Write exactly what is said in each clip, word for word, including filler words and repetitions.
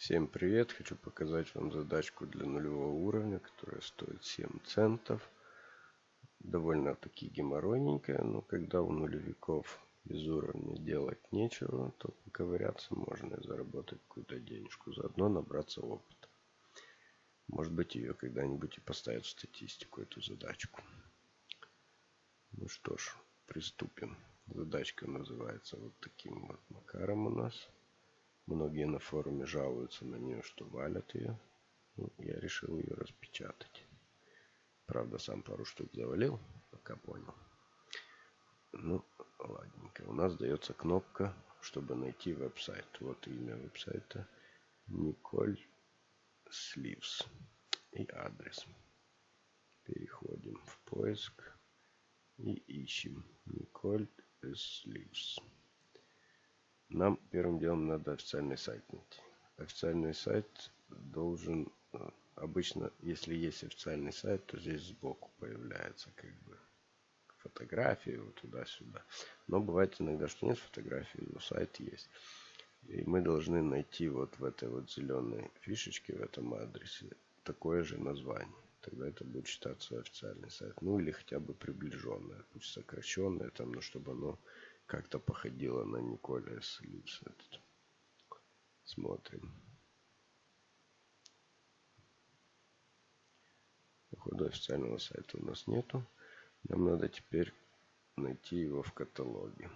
Всем привет! Хочу показать вам задачку для нулевого уровня, которая стоит семь центов. Довольно-таки геморройненькая, но когда у нулевиков без уровня делать нечего, то поковыряться можно и заработать какую-то денежку, заодно набраться опыта. Может быть, ее когда-нибудь и поставят в статистику, эту задачку. Ну что ж, приступим. Задачка называется вот таким вот макаром у нас. Многие на форуме жалуются на нее, что валят ее. Ну, я решил ее распечатать. Правда, сам пару штук завалил, пока понял. Ну, ладненько. У нас дается кнопка, чтобы найти веб-сайт. Вот имя веб-сайта. Николь Сливс. И адрес. Переходим в поиск. И ищем Николь Сливс. Нам первым делом надо официальный сайт найти. Официальный сайт должен... Обычно, если есть официальный сайт, то здесь сбоку появляется как бы фотографии вот туда-сюда. Но бывает иногда, что нет фотографий, но сайт есть. И мы должны найти вот в этой вот зеленой фишечке, в этом адресе, такое же название. Тогда это будет считаться официальный сайт. Ну или хотя бы приближенное, пусть сокращенное, там, но чтобы оно как-то походило на Николя Сливс. Смотрим. Походу официального сайта у нас нету. Нам надо теперь найти его в каталоге.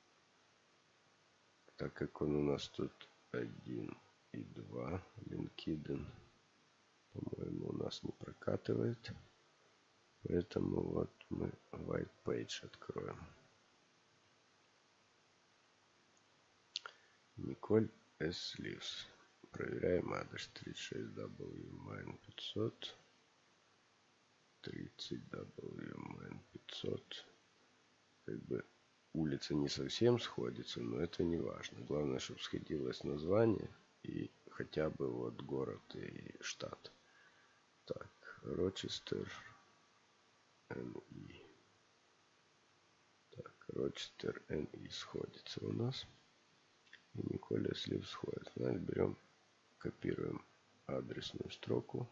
Так как он у нас тут один и два, LinkedIn, по-моему, у нас не прокатывает. Поэтому вот мы White Page откроем. Николь С. Сливс. Проверяем адрес тридцать шесть дабл ю Майн пятьсот. тридцать дабл ю Майн пятьсот. Как бы улица не совсем сходится, но это не важно. Главное, чтобы сходилось название и хотя бы вот город и штат. Так, Рочестер, Н И. Так, Рочестер, Н И сходится у нас. И Николя Сливс сходит. Значит, берем, копируем адресную строку.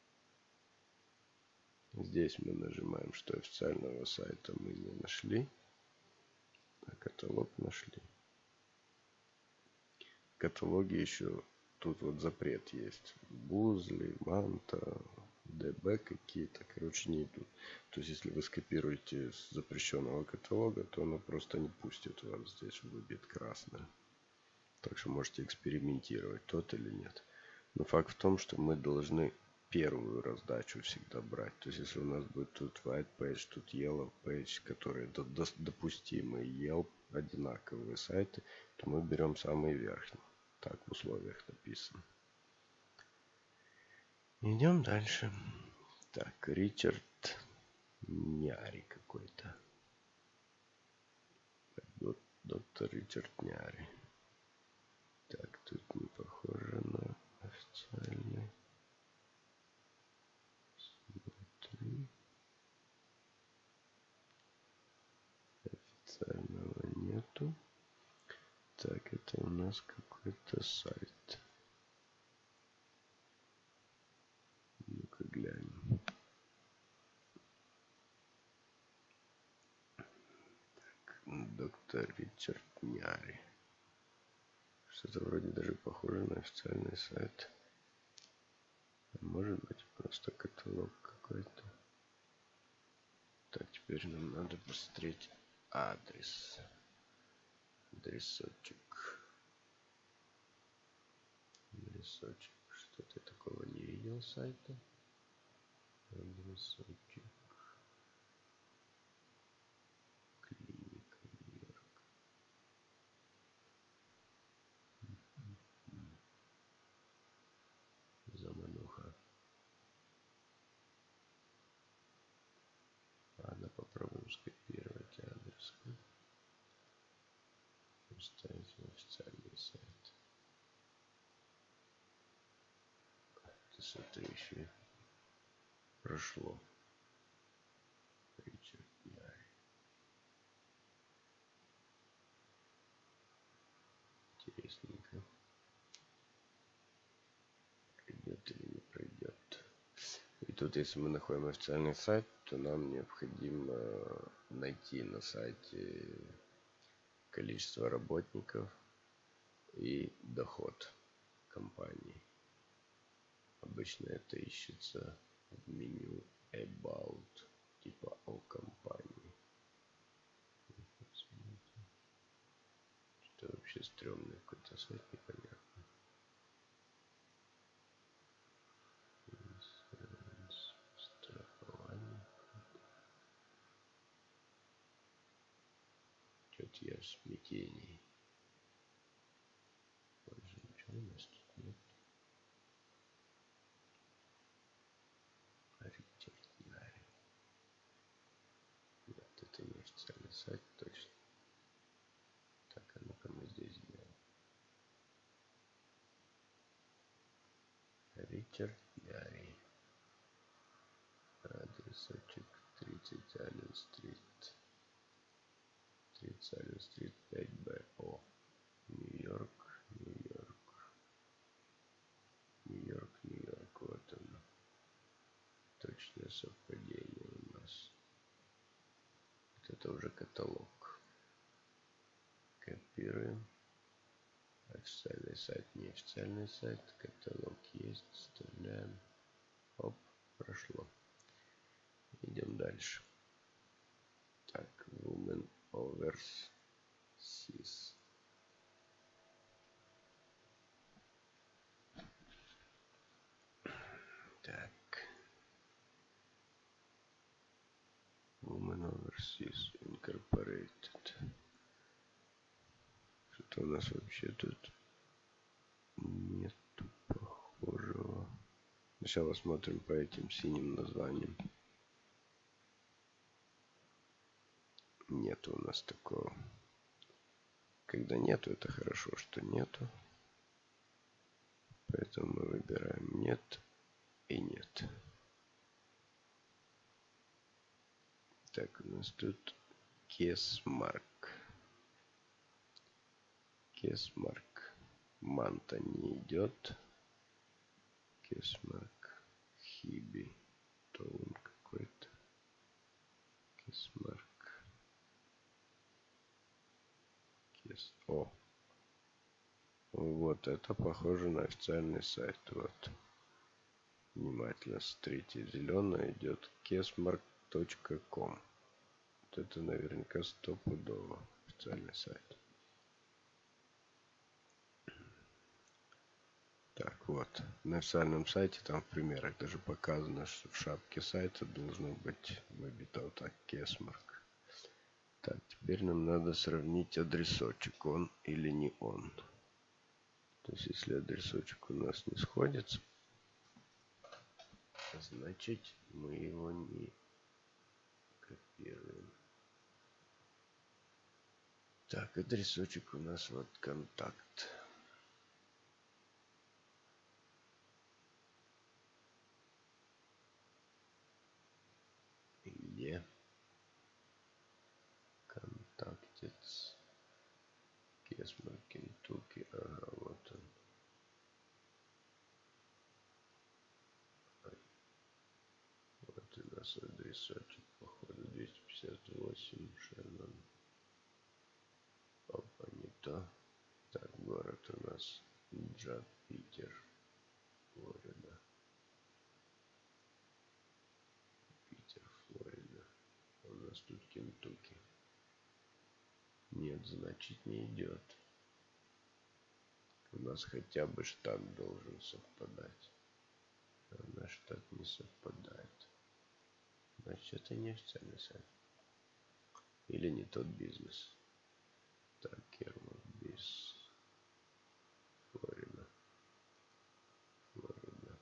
Здесь мы нажимаем, что официального сайта мы не нашли. А каталог нашли. В каталоге еще тут вот запрет есть. Бузли, Манта, ДБ какие-то, короче, не идут. То есть, если вы скопируете с запрещенного каталога, то оно просто не пустит вас. Здесь выбьет красное. Так что можете экспериментировать, тот или нет. Но факт в том, что мы должны первую раздачу всегда брать. То есть, если у нас будет тут White Page, тут Yellow Page, которые допустимы, Yelp, одинаковые сайты, то мы берем самый верхний. Так в условиях написано. Идем дальше. Так, Ричард Няри какой-то. Доктор Ричард Няри. Так, тут не похоже на официальный. Смотри. Официального нету. Так, это у нас какой-то сайт. Ну-ка глянем. Так, доктор Ричард Няри. Что-то вроде даже похоже на официальный сайт. А может быть просто каталог какой-то. Так, теперь нам надо посмотреть адрес. Адресочек. Адресочек. Что-то такого не видел сайта. Адресочек. Клиника Нью-Йорк. Замануха. Ладно, попробуем скопировать адрес. Вставить в официальный сайт. Ты смотри, еще прошло. Ричард Няри. Интересненько. тут, если мы находим официальный сайт, то нам необходимо найти на сайте количество работников и доход компании. Обычно это ищется в меню About, типа о компании. Что вообще стрёмный какой-то сайт, непонятно. Страхование. Что-то я в смятении. Больше ничего у нас тут нет. Нет, это не официальный сайт, точно. Так, а ну-ка мы здесь сделаем. Ричард Гарри. Адресочек тридцать Аллен-стрит. тридцать Аллен-стрит, пять бэ о. Нью-Йорк, Нью-Йорк. Нью-Йорк, Нью-Йорк. Вот он. Точное совпадение у нас. Вот это уже каталог. Копируем. Официальный сайт, неофициальный сайт. Каталог есть. Вставляем. Оп, прошло. Идем дальше. Так, Women Overseas. Так. Women Overseas Incorporated. Что-то у нас вообще тут нету похожего. Сначала смотрим по этим синим названиям. Нету у нас такого. Когда нету, это хорошо, что нету. Поэтому мы выбираем нет и нет. Так, у нас тут Кесмарк. Кесмарк. Манта не идет. Кесмарк. Хиби. Тоун какой-то. Кесмарк. Кес. О. Вот это похоже на официальный сайт. Вот. Внимательно смотрите. Зеленое идет кесмарк точка ком. Вот это наверняка стопудово официальный сайт. Так, вот. На официальном сайте там в примерах даже показано, что в шапке сайта должно быть выбито вот так кесмарк. Так, теперь нам надо сравнить адресочек, он или не он. То есть, если адресочек у нас не сходится, значит, мы его не копируем. Так, адресочек у нас вот контакт. Где? Контактец. Кесмарк, Кентукки. Ага, вот он. Вот у нас адресочек, походу, двести пятьдесят восемь, Шеннон. Опа, не то. Так, город у нас Джад, Питер, Флорида. Питер, Флорида. У нас тут Кентукки. Нет, значит, не идет. У нас хотя бы штат должен совпадать. А наш штат не совпадает. Значит, это не официальный сайт. Или не тот бизнес. Так, Кермак, Биз. Флорида. Флорида.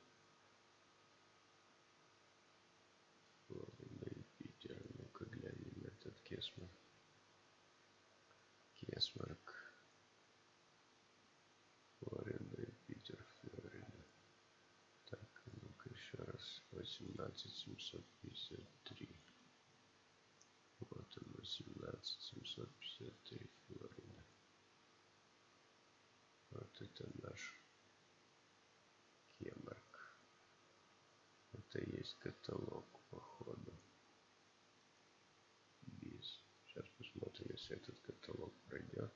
Флорида и Питер. Ну-ка глянем этот Кесмарк. Кесмарк. Флорида и Питер, Флорида. Так, ну-ка еще раз. восемнадцать семьсот пятьдесят три. Вот он, восемнадцать семьсот пятьдесят три, Флорида. Вот это наш Кемарк. Вот сайта есть каталог, походу. Без. Сейчас посмотрим, если этот каталог пройдет.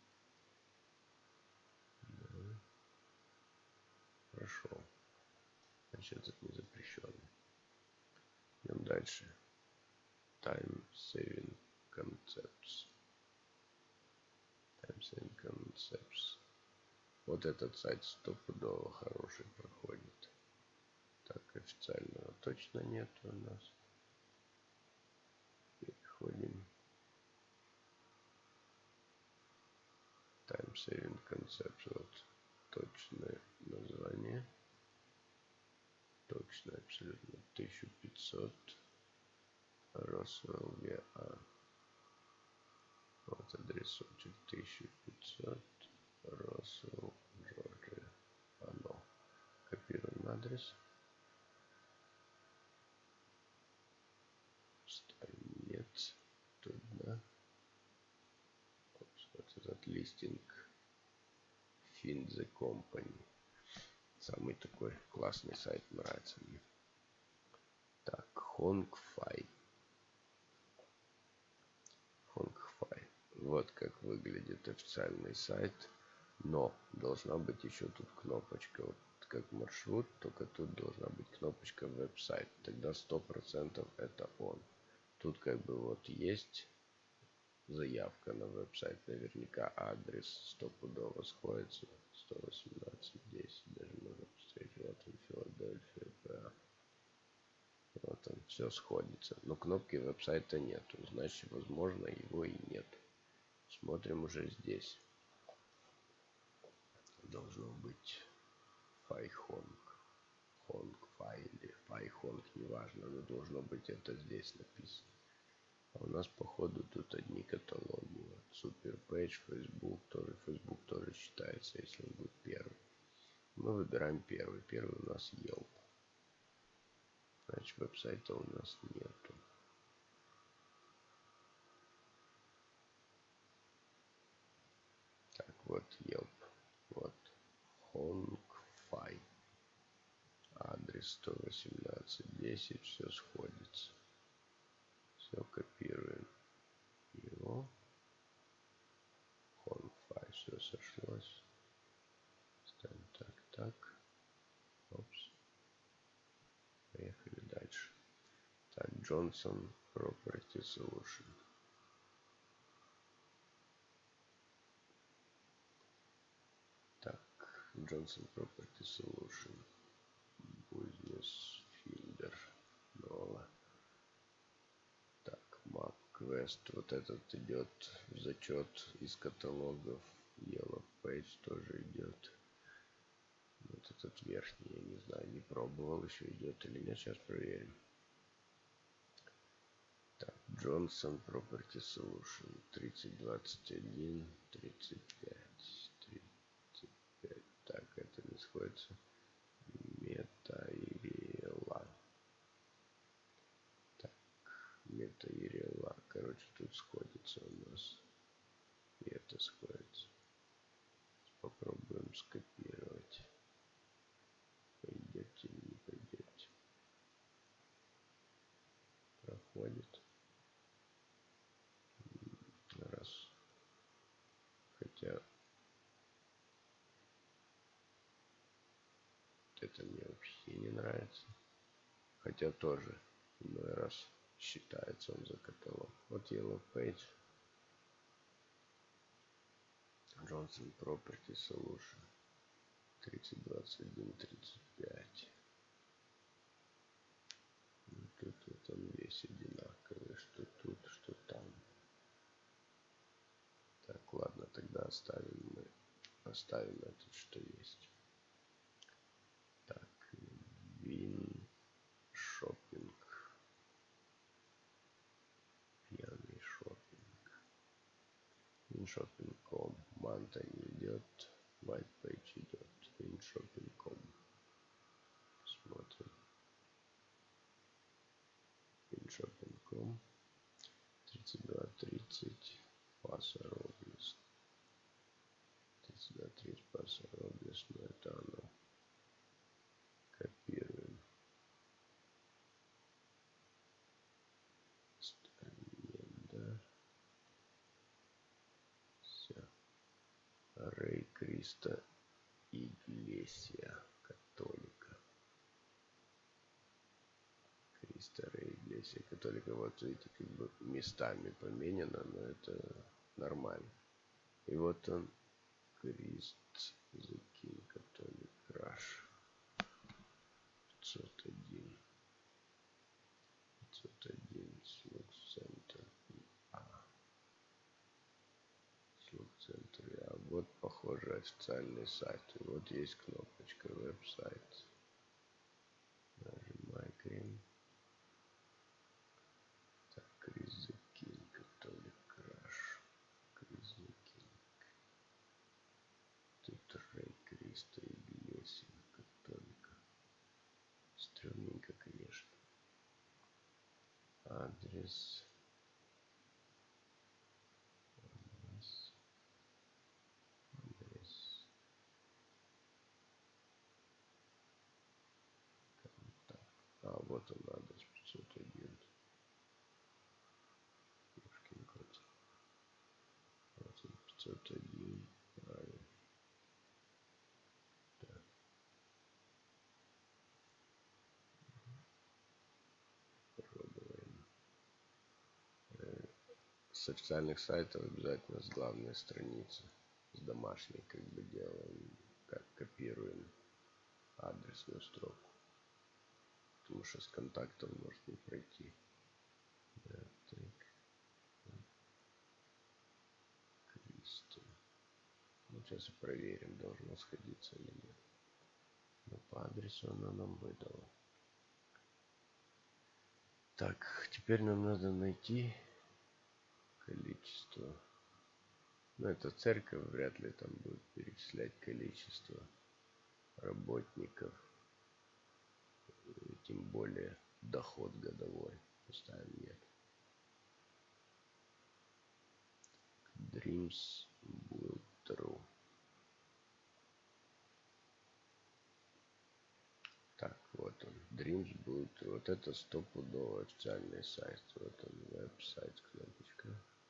Да. Прошел. Значит, этот не запрещенный. Идем дальше. Time Saving Concepts. Time Saving Concepts. Вот этот сайт стопудово хороший проходит. Так, официального точно нет у нас. Переходим. Time Saving Concepts. Вот точное название. Точно, абсолютно. тысяча пятьсот. Roswell, ви ар. Вот адресочек тысяча пятьсот. Roswell, Джорджия. Оно. Копируем адрес. Ставим нет. Туда. Вот этот листинг. Find the Company. Самый такой классный сайт, нравится мне. Так, Hongfai. Hongfai. Вот как выглядит официальный сайт. Но должна быть еще тут кнопочка. Вот как маршрут, только тут должна быть кнопочка веб-сайт. Тогда сто процентов это он. Тут как бы вот есть заявка на веб-сайт. Наверняка адрес стопудово сходится. сто восемнадцать десять. Даже можно посмотреть. Вот он, Филадельфия, ПА. Вот он, все сходится. Но кнопки веб-сайта нету. Значит, возможно, его и нет. Смотрим уже здесь. Должно быть Файхонг. Hongfai или Файхонг, неважно, но должно быть это здесь написано. А у нас, походу, тут одни каталоги. Вот, Суперпейдж, Facebook, тоже Facebook тоже считается, если он будет первый. Мы выбираем первый. Первый у нас Yelp. Значит, веб-сайта у нас нету. Так, вот Yelp. Вот Hongfai. Адрес сто восемнадцать десять. Все сходится. Все копируем. Его. Hongfai. Все сошлось. Ставим так, так. Опс. Поехали дальше. Так, Johnson Property Solution. Так, Johnson Property Solution. Business Finder. Нового. Так, MapQuest. Вот этот идет в зачет из каталогов. Yellow Page тоже идет. Вот этот верхний, я не знаю, не пробовал, еще идет или нет. Сейчас проверим. Так, Johnson Property Solution. тридцать двадцать один тридцать пять. тридцать пять. Так, это не сходится. Мета и Рела. Так, Мета и Рела. Короче, тут сходится у нас. И это сходится. Попробуем скопировать. Пойдете или не пойдете. Проходит. Раз. Хотя это мне вообще не нравится. Хотя тоже иной раз считается он за каталог. Вот Yellow Page. Johnson Property Solution. тридцать двадцать один тридцать пять. Ну, тут вот он весь одинаковый. Что тут, что там. Так, ладно, тогда оставим мы. Оставим этот, что есть. Так, Вин Шоппинг. Пьяный шоппинг. Вин Шоппинг точка ком. Манта не идет. White Page идет. Вин Шоппинг точка ком. Смотрим. Вин Шоппинг точка ком. тридцать два тридцать. Паса Роблес. тридцать два тридцать Паса Роблес. Но это оно. Копируем. Рэй Криста Иглесия Католика. Криста Рэй Иглесия Католика. Вот видите, как бы местами поменяно, но это нормально. И вот он, Крист The King Catholic Rush. пятьсот один. пятьсот один. Слуг центр. А. Слуг центр. А вот, похоже, официальный сайт. И вот есть кнопочка веб-сайт. Нажимай крем. Так, Крист The King Catholic Rush. Крист The King. Тут Рэй Криста Иглесия Католика. Стрёмненько, конечно. Адрес. Адрес. Адрес. Контакт. А, вот он адрес пятьсот один. Ёшкин кот. Вот он пятьсот один. Правильно. Так. Пробуем. С официальных сайтов обязательно с главной страницы. С домашней как бы делаем. Как копируем адресную строку. Потому что с контактов может не пройти. Да, так. Криста. Ну, сейчас проверим, должно сходиться или нет. Но по адресу она нам выдала. Так, теперь нам надо найти количество. Ну, это церковь, вряд ли там будет перечислять количество работников. И тем более доход годовой. Поставим нет. Dreams will true. Так, вот он. Dreams will true. Вот это стопудово официальный сайт. Вот он, веб-сайт, кнопочка.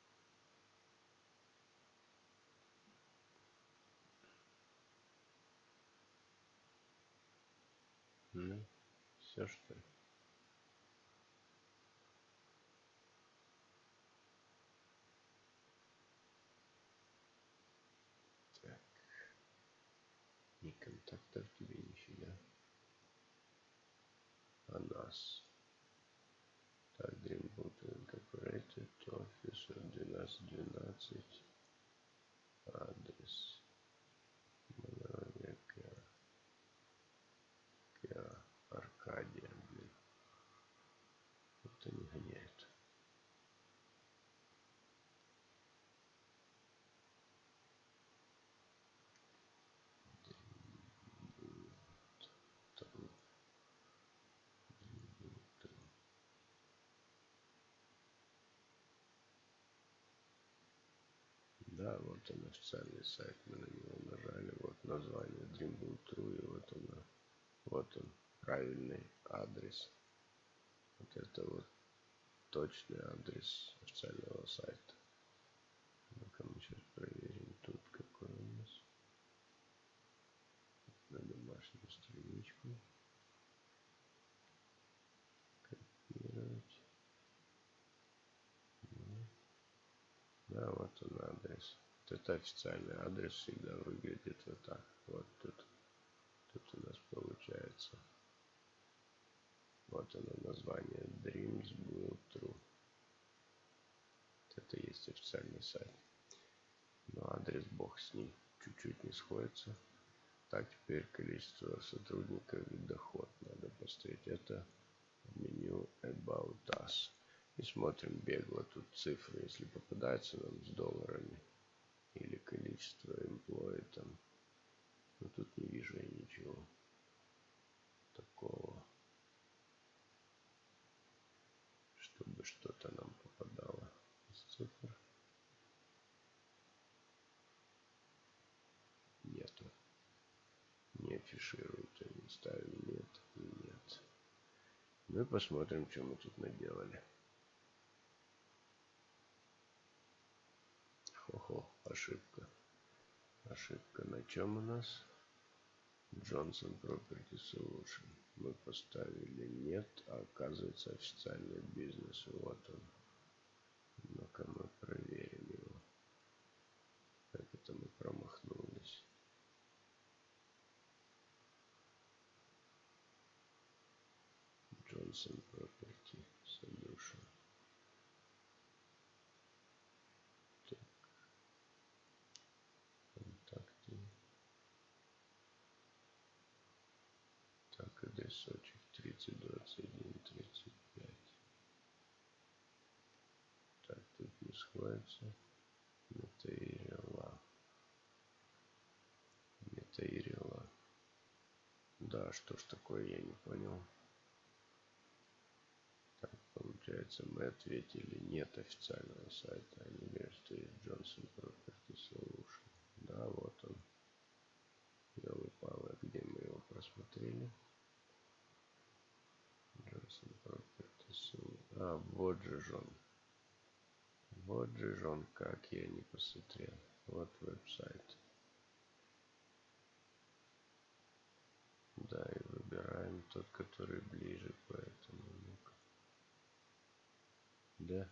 Ну, все что ли? Так. Ни контактов тебе, нифига. А нас. Так, Dreamboat Incorporated, офис двенадцать двенадцать. Адрес. Монровия, Киа. Киа. Аркадия, блин. Это не гоняет. Да, вот он официальный сайт, мы на него нажали, вот название Dreamboat True, и вот он, вот он, правильный адрес. Вот это вот точный адрес официального сайта. Ну-ка мы сейчас проверим тут какой у нас. На домашнюю страничку. Копировать. Да, вот он адрес. Вот это официальный адрес всегда выглядит вот так. Вот тут. Тут у нас получается. Вот оно название. Dreams will true. Это есть официальный сайт. Но адрес бог с ним. Чуть-чуть не сходится. Так, теперь количество сотрудников и доход надо посмотреть. Это меню About Us. И смотрим бегло тут цифры, если попадаются нам с долларами. Или количество employee там. Но тут не вижу я ничего такого, чтобы что-то нам попадало из цифр. Нету. Не афишируют, они ставим нет и нет. Ну и посмотрим, что мы тут наделали. Хо-хо, ошибка. Ошибка на чем у нас? Johnson Property Solution. Мы поставили нет, а оказывается официальный бизнес. Вот он. Ну-ка мы проверим его. Как это мы промахнулись? Johnson Property Solution. Так. Контакты. Так, адресочек тридцать двадцать один тридцать пять. Так, тут не сходится. Метаирила. Метаирила. Да, что ж такое, я не понял. Так, получается, мы ответили нет официального сайта. Они говорят, что есть Johnson Property Solution. Да, вот он. Ёлы-палы, где мы его просмотрели? Johnson Property Solution. А, вот же он. Вот же он, как я не посмотрел. Вот веб-сайт. Да, и выбираем тот, который ближе, поэтому ну-ка. Да.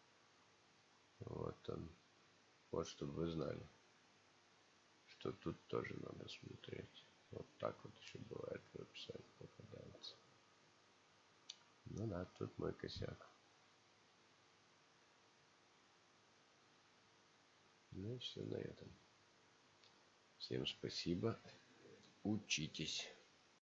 Вот он. Вот, чтобы вы знали, что тут тоже надо смотреть. Вот так вот еще бывает веб-сайт попадается. Ну да, тут мой косяк. Ну и все на этом. Всем спасибо. Учитесь.